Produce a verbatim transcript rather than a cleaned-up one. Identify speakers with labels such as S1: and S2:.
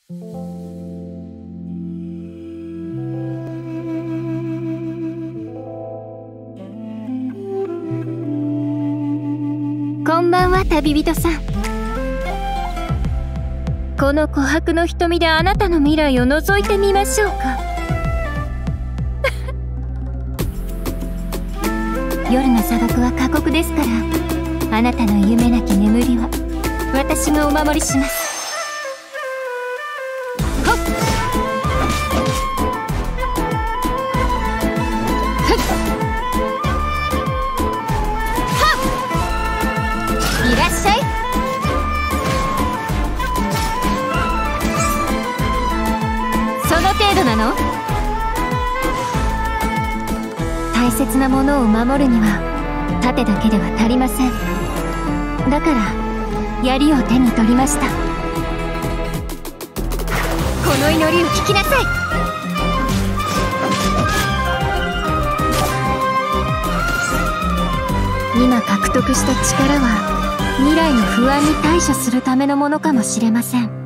S1: こんばんは、旅人さん。この琥珀の瞳であなたの未来を覗いてみましょうか。夜の砂漠は過酷ですから、あなたの夢なき眠りは私がお守りします。ほっいらっしゃい。その程度なの？大切なものを守るには盾だけでは足りません。だから槍を手に取りました。この祈りを聞きなさい。今獲得した力は未来の不安に対処するためのものかもしれません。